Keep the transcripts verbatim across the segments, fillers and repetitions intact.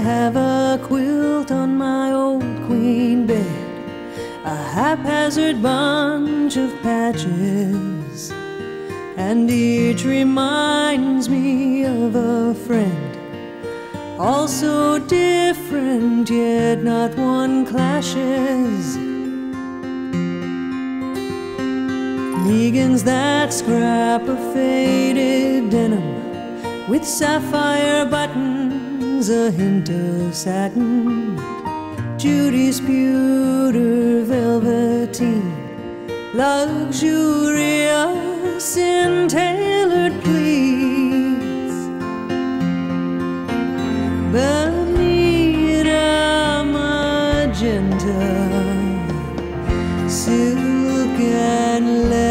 have a quilt on my old queen bed, a haphazard bunch of patches, and each reminds me of a friend, all so different, yet not one clashes. Megan's that scrap of faded denim with sapphire buttons, a hint of satin. Judy's pewter velveteen, luxurious in tailored pleats. Bonita magenta, silk and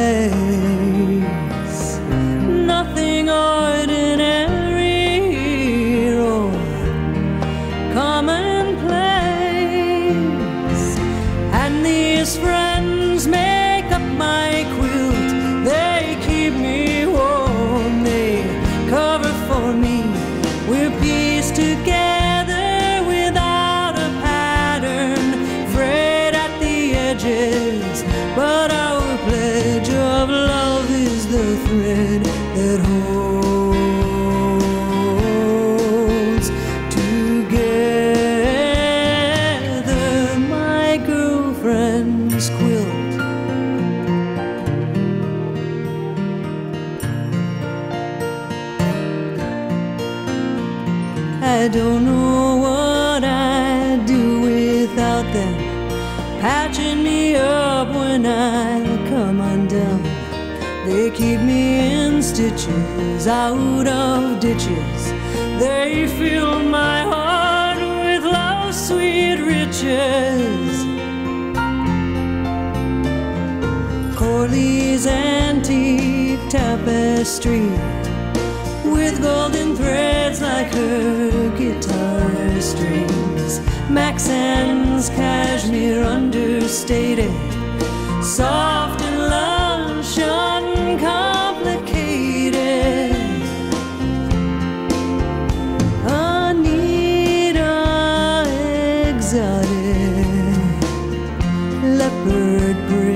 lace, nothing ordinary or commonplace. And these friends make up my quilt, they keep me warm, they cover for me. We're pieced together without a pattern, frayed at the edges, but our pledge of love is the thread that holds together my girlfriend's quilt. I don't know what I'd do without them, patching me up when I come undone. They keep me in stitches, out of ditches. They fill my heart with love's sweet riches. Corley's antique tapestry, with golden threads like her guitar strings. Maxen's cashmere understated, soft and lush, uncomplicated. Anita exotic, leopard print.